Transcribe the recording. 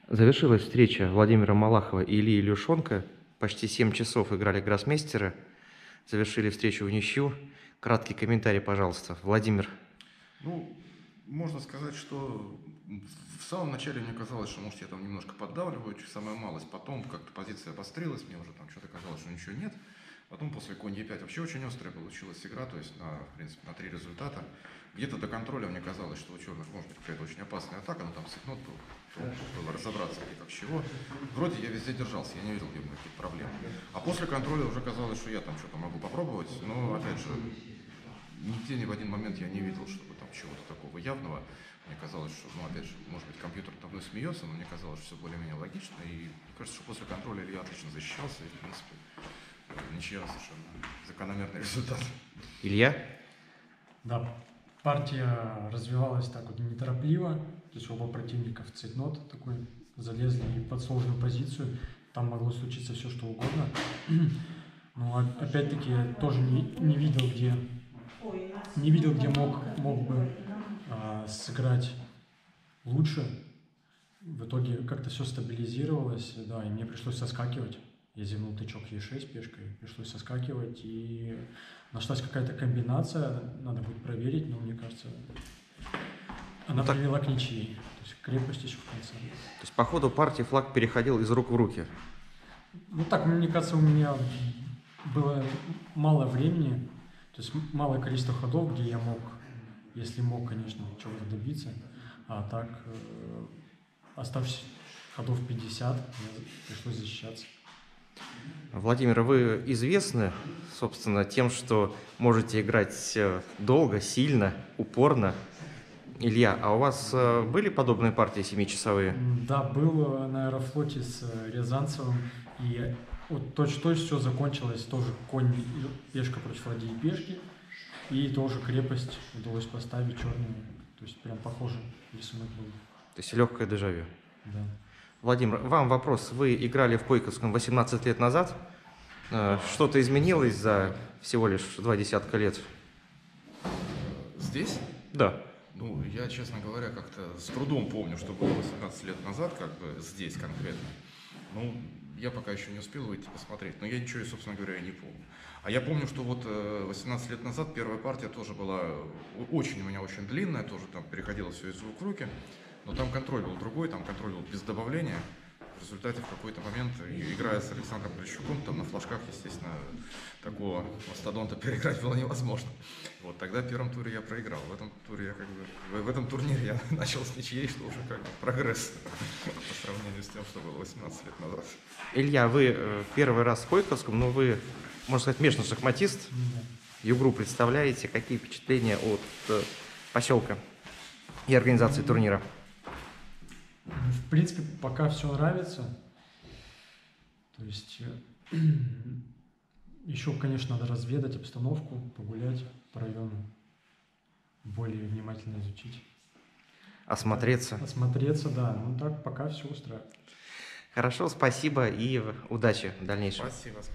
Завершилась встреча Владимира Малахова и Ильи Илюшенко. Почти 7 часов играли гроссмейстеры. Завершили встречу в ничью. Краткий комментарий, пожалуйста. Владимир. Ну, можно сказать, что в самом начале мне казалось, что, может, я там немножко поддавливаю, самая малость. Потом как-то позиция обострилась, мне уже там что-то казалось, что ничего нет. Потом после конь Е5 вообще очень острая получилась игра, то есть, в принципе, на 3 результата. Где-то до контроля мне казалось, что у черных может быть какая-то очень опасная атака, но там сигнот был, было разобраться, где как чего. Вроде я везде держался, я не видел каких-то проблем. А после контроля уже казалось, что я там что-то могу попробовать, но, опять же, нигде ни в один момент я не видел, чтобы там чего-то такого явного. Мне казалось, что, опять же, может быть, компьютер надо мной смеется, но мне казалось, что все более-менее логично. И мне кажется, что после контроля Илья отлично защищался, и, в принципе, ничья совершенно закономерный результат. Илья? Да, партия развивалась так вот неторопливо, то есть оба противника в цейтнот такой залезли под сложную позицию, там могло случиться все что угодно. Но опять-таки я тоже не видел, где мог бы сыграть лучше. В итоге как-то все стабилизировалось, да, и мне пришлось соскакивать. Я зевнул тычок Е6 пешкой, пришлось соскакивать, и нашлась какая-то комбинация, надо будет проверить, но мне кажется, она привела к ничьей, то есть крепость еще в конце. То есть по ходу партии флаг переходил из рук в руки? Ну так, мне кажется, у меня было мало времени, то есть малое количество ходов, где я мог, если мог, конечно, чего-то добиться, а так, оставшись ходов 50, мне пришлось защищаться. Владимир, вы известны, собственно, тем, что можете играть долго, сильно, упорно. Илья, а у вас были подобные партии 7-часовые? Да, был на Аэрофлоте с Рязанцевым, и вот точь-в-точь все закончилось, тоже конь, пешка против ладьи и пешки, и тоже крепость удалось поставить черную, то есть прям похоже рисунок был. То есть легкое дежавю. Да. Владимир, вам вопрос. Вы играли в Койковском 18 лет назад. Что-то изменилось за всего лишь 20 лет? Здесь? Да. Ну, я, честно говоря, как-то с трудом помню, что было 18 лет назад, как бы здесь конкретно. Ну, я пока еще не успел выйти посмотреть, но я ничего, собственно говоря, не помню. А я помню, что вот 18 лет назад первая партия тоже была очень у меня очень длинная, тоже там переходило все из рук в руки, но там контроль был другой, там контроль был без добавления. В результате в какой-то момент, играя с Александром Полищуком, там на флажках, естественно, такого мастодонта переиграть было невозможно. Вот тогда в первом туре я проиграл. В этом туре я в этом турнире я начал с ничьей, что уже как бы прогресс по сравнению с тем, что было 18 лет назад. Илья, вы первый раз в Койковском, но вы, можно сказать, местный шахматист. Югру представляете. Какие впечатления от поселка и организации турнира? В принципе, пока все нравится. То есть еще, конечно, надо разведать обстановку, погулять по району, более внимательно изучить. Осмотреться. Осмотреться, да. Ну так пока все устраивает. Хорошо, спасибо и удачи в дальнейшем. Спасибо.